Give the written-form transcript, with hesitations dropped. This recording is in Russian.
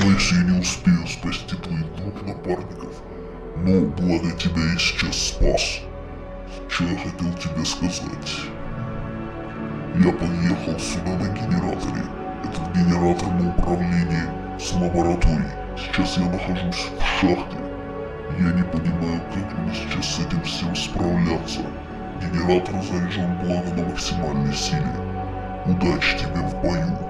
Боюсь, я не успею спасти твоих двух напарников, но благо тебя я сейчас спас. Что я хотел тебе сказать? Я подъехал сюда на генераторе. Этот генератор на управлении с лабораторией. Сейчас я нахожусь в шахте. Я не понимаю, как мне сейчас с этим всем справляться. Генератор заряжен благо на максимальной силе. Удачи тебе в бою.